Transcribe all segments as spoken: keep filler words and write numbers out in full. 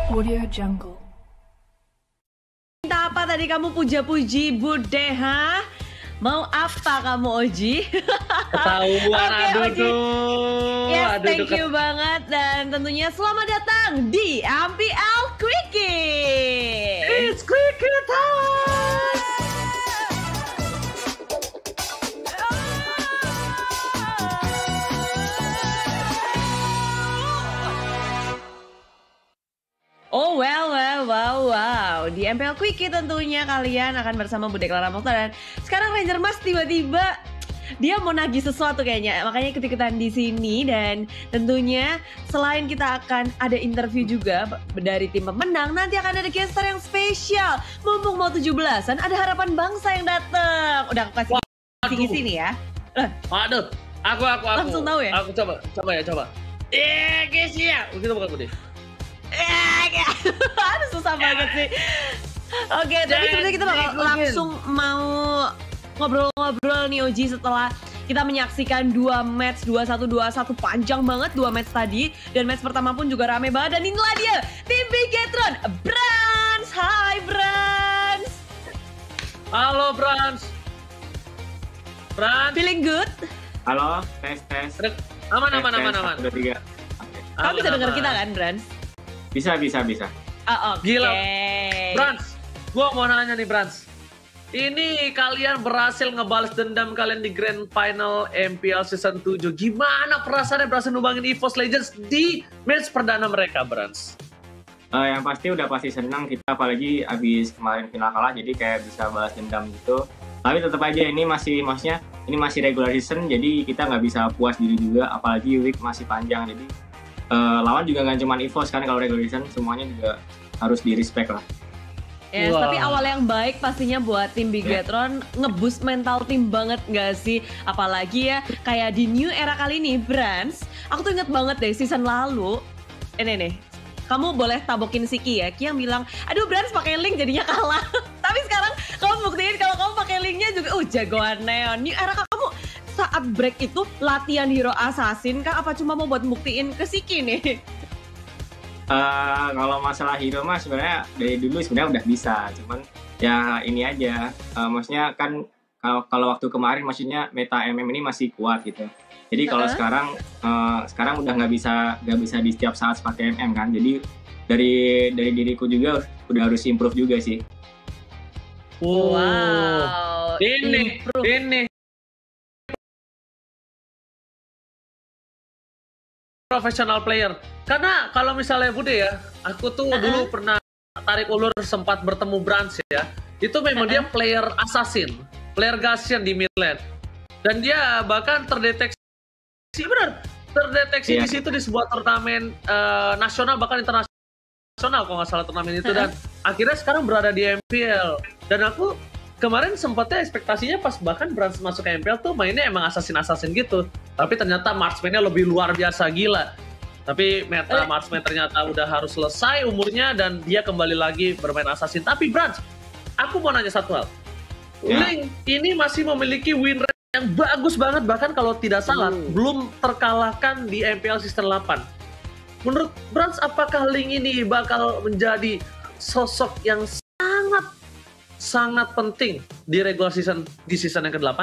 Audio Jungle. Minta apa tadi kamu puja-puji Bude, ha? Mau apa kamu, Oji? Ketahuan, Oke, aduh Oji. tuh. Yes, Aduh, thank tuh, you banget. Dan tentunya selamat datang di M P L Quickie. It's Quickie time! Oh well, well, wow, wow. Di M P L Quickie tentunya kalian akan bersama Bude Clara Mokhtar. Dan sekarang Ranger Mas tiba-tiba dia mau nagih sesuatu kayaknya, makanya ikut-ikutan di sini. Dan tentunya selain kita akan ada interview juga dari tim pemenang, nanti akan ada guest star yang spesial. Mumpung mau tujuh belasan, ada harapan bangsa yang datang. Udah aku kasih di sini ya. Waduh, aku, aku, aku. Langsung tahu ya? Aku coba, coba ya, coba. Eh, guys ya. Begitu bukan Bude? Eh, aduh susah banget sih. Oke, tapi sebenarnya kita bakal langsung mau ngobrol-ngobrol nih Oji setelah kita menyaksikan dua match dua satu dua satu panjang banget dua match tadi, dan match pertama pun juga rame banget. Dan inilah dia tim Bigetron, Brans. Hai Brans. Halo Brans. Brans. Feeling good? Halo, tes tes. Aman, Tes, aman, tes, aman, satu, aman. dua, tiga. Kamu bisa dengar kita kan, Brans? Bisa, bisa, bisa. Oh, oke. Gila. Brans, gua mau nanya nih Brans. Ini kalian berhasil ngebales dendam kalian di Grand Final M P L Season tujuh. Gimana perasaannya berhasil numbangin EVOS Legends di match perdana mereka, Brans? Uh, yang pasti udah pasti senang kita, apalagi abis kemarin final kalah, jadi kayak bisa balas dendam gitu. Tapi tetap aja ini masih, maksudnya ini masih regular season, jadi kita nggak bisa puas diri juga, apalagi week masih panjang. Jadi uh, lawan juga nggak cuma EVOS kan, kalau regular season semuanya juga harus di respect lah. Yes, Wow. tapi awal yang baik pastinya buat tim Bigetron, ngeboost mental tim banget gak sih? Apalagi ya kayak di new era kali ini, Brans. Aku tuh inget banget deh season lalu. Ini nih, kamu boleh tabokin si Ki ya, Ki yang bilang, aduh Brans pakai link jadinya kalah. Tapi sekarang kamu buktiin kalau kamu pakai linknya juga, uh jagoan Neon. New era kamu saat break itu latihan hero assassin kah? Apa cuma mau buat buktiin ke si Ki nih? Uh, kalau masalah hero mah sebenarnya dari dulu sebenarnya udah bisa, cuman ya ini aja, uh, maksudnya kan kalau kalau waktu kemarin maksudnya meta M M ini masih kuat gitu. Jadi kalau Uh-huh. sekarang uh, sekarang udah nggak bisa nggak bisa di setiap saat pakai M M kan. Jadi dari dari diriku juga udah harus improve juga sih. Wow. Ini, improve. ini professional player. Karena kalau misalnya Bude ya, aku tuh Uh-uh. dulu pernah tarik ulur sempat bertemu Brans ya. Itu memang Uh-uh. dia player assassin, player Gasian di mid lane. Dan dia bahkan terdeteksi, benar, terdeteksi Iya. di situ di sebuah turnamen eh, nasional, bahkan internasional kalau nggak salah turnamen itu. Dan akhirnya sekarang berada di M P L. Dan aku kemarin sempatnya ekspektasinya pas bahkan Brans masuk ke M P L tuh mainnya emang assassin-assassin gitu. Tapi ternyata marksman-nya lebih luar biasa, gila. Tapi meta Eh. marksman ternyata udah harus selesai umurnya dan dia kembali lagi bermain assassin. Tapi Brans, aku mau nanya satu hal. Ya. Link ini masih memiliki win rate yang bagus banget, bahkan kalau tidak salah Hmm. belum terkalahkan di M P L Season delapan. Menurut Brans, apakah Link ini bakal menjadi sosok yang sangat sangat penting di regular season di season yang kedelapan?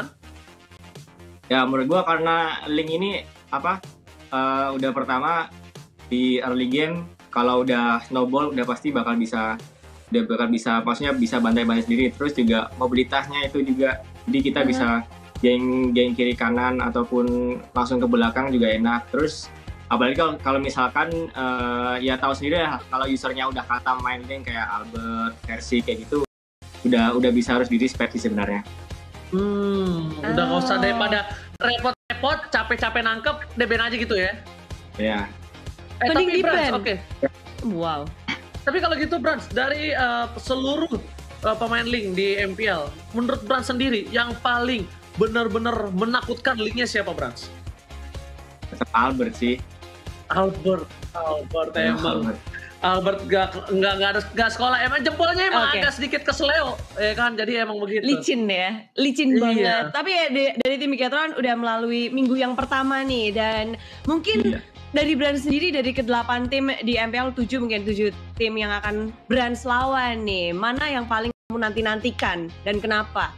Ya menurut gua karena Link ini apa uh, udah pertama di early game, kalau udah snowball udah pasti bakal bisa udah bakal bisa maksudnya bisa bantai-bantai sendiri. Terus juga mobilitasnya itu juga, jadi kita Uh-huh. bisa geng geng kiri kanan ataupun langsung ke belakang juga enak. Terus apalagi kalau kalau misalkan uh, ya tahu sendiri ya, kalau usernya udah khatam main game kayak Albert, versi kayak gitu, udah udah bisa harus di respect sih sebenarnya. Hmm, udah nggak usah Oh. daripada repot-repot, capek-capek nangkep, D B N aja gitu ya. Ya. Eh Mending tapi di Brans, ban. oke. Wow. Tapi kalau gitu Brans, dari uh, seluruh uh, pemain Link di M P L, menurut Brans sendiri yang paling benar-benar menakutkan Linknya siapa, Brans? Tetap Albert sih. Albert, Albert emang. Albert. Albert gak, nggak nggak ada nggak sekolah, emang jempolnya emang Oke. agak sedikit kesleo, ya kan? Jadi emang begitu. Licin ya, licin Iya. banget. Tapi ya di- dari tim Bigetron udah melalui minggu yang pertama nih, dan mungkin Iya. dari Brand sendiri, dari kedelapan tim di M P L tujuh mungkin tujuh tim yang akan Brand lawan nih, mana yang paling kamu nanti-nantikan dan kenapa?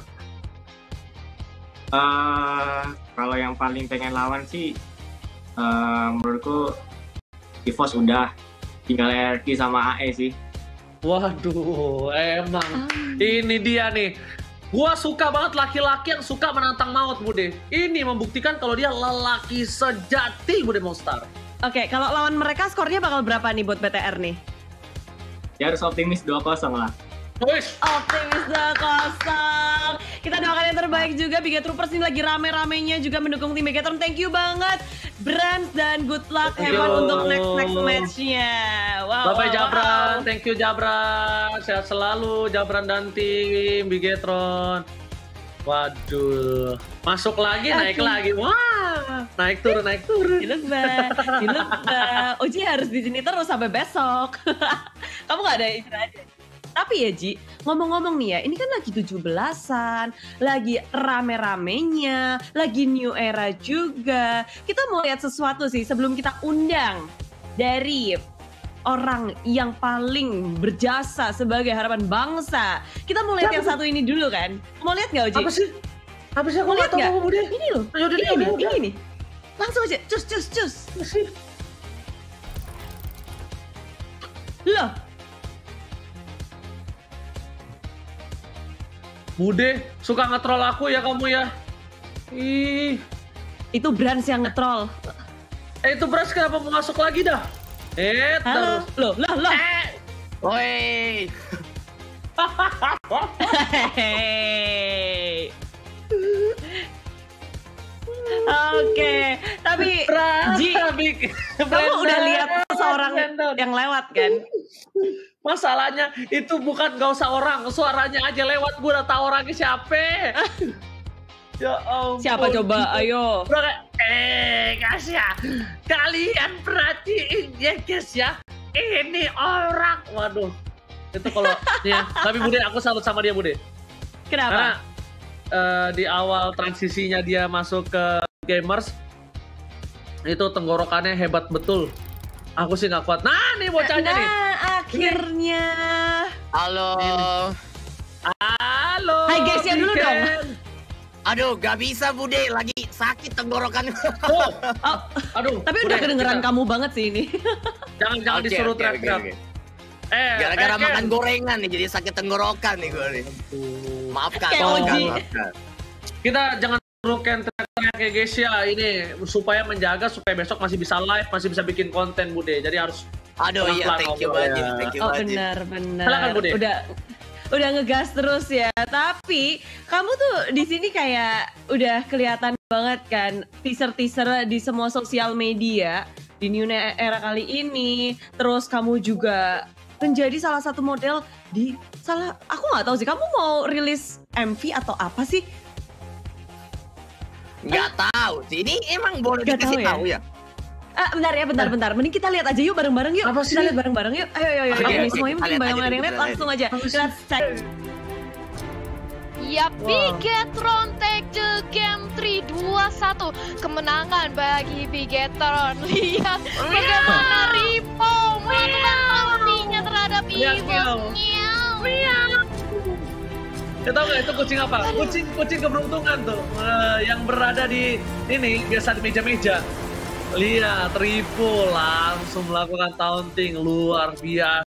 Uh, kalau yang paling pengen lawan sih, uh, menurutku EVOS udah, tinggal R Q sama A E sih. Waduh, emang um. ini dia nih. Gua suka banget laki-laki yang suka menantang maut, Bude. Ini membuktikan kalau dia lelaki sejati, Bude Monster. Oke, kalau lawan mereka skornya bakal berapa nih buat B T R nih? Ya harus optimis dua kosong lah. Wish. Optimis dua kosong. Kita doakan yang terbaik juga. Bigetroopers ini lagi rame-ramenya juga mendukung tim Bigetron. Thank you banget Brand dan good luck hebat untuk next next matchnya. Wow. Bye-bye wow, Jabran, wow. thank you Jabran. Sehat selalu Jabran dan tim Bigetron. Waduh, masuk lagi, okay. Naik lagi. Wah, naik turun, naik turun. Silubah, silubah. Oji harus di sini terus sampai besok. Kamu nggak ada istirahat? Tapi ya Ji, ngomong-ngomong nih ya, ini kan lagi tujuh belasan, lagi rame-ramenya, lagi new era juga. Kita mau lihat sesuatu sih sebelum kita undang dari orang yang paling berjasa sebagai harapan bangsa. Kita mau lihat yang satu ini dulu kan? Mau lihat nggak Oji? Apa sih? Apa sih? Mau lihat nggak? Ini loh, Ayo, ini, udah, ini, udah, ini nih. Langsung aja, cus, cus, cus. Loh. Bude, suka ngetrol aku ya kamu ya. Ih. Itu Brands yang ngetrol. Eh itu Brands kenapa mau masuk lagi dah? Eh, halo. terus. Loh, loh, loh. Eh. Woi. Hehehe. Oke, tapi Ji, kamu udah lihat seorang yang lewat kan? Masalahnya itu bukan gak usah orang, suaranya aja lewat, gue udah tahu orangnya siapa. Ya ampun. Siapa coba? Ayo. Bro, eh guys ya, kalian perhatiin ya guys ya, ini orang, waduh. Itu kalau ya, tapi Bude aku salut sama dia Bude. Kenapa? Karena uh, di awal transisinya dia masuk ke gamers, itu tenggorokannya hebat betul. Aku sih nggak kuat. Nah nih bocahnya nah, nih. Nah akhirnya. Halo. Halo. Hai guys ya dulu dong. Aduh, gak bisa Bude, lagi sakit tenggorokan. Oh, oh, aduh. Tapi udah kedengeran kita... kamu banget sih ini. Jangan jangan okay, disuruh teriak okay, okay, okay. Eh, gara-gara eh, makan eh. gorengan nih, jadi sakit tenggorokan nih gue nih. Maafkan, maafkan, maafkan. Kita jangan ruken teriak kayak guys ya ini supaya menjaga supaya besok masih bisa live, masih bisa bikin konten Bude. Jadi harus. Aduh iya, thank you banget, ya. thank you Oh banget. benar benar. Silakan Bude. Udah. Udah ngegas terus ya, tapi kamu tuh di sini kayak udah kelihatan banget kan teaser-teaser di semua sosial media di new era kali ini. Terus kamu juga menjadi salah satu model di salah, aku nggak tahu sih kamu mau rilis M V atau apa sih? Nggak eh? tahu sih, ini emang boleh Gak dikasih tahu ya? tahu ya? Ah, bentar ya, bentar, bentar. Mending kita lihat aja yuk bareng-bareng yuk. Apa sih? Kita lihat bareng-bareng yuk. Ayo, ayo, ayo. Okay, ini okay, semuanya mungkin banyak yang lihat, langsung aja. Kita cek. Ya, Bigetron take the game tiga dua satu. Kemenangan bagi Bigetron. Lihat bagaimana Ripo melakukan ultinya terhadap Evo. Ya tau gak itu kucing apa? Kucing kucing keberuntungan tuh uh, yang berada di ini biasa di meja-meja. Lihat, Ripo langsung melakukan taunting luar biasa.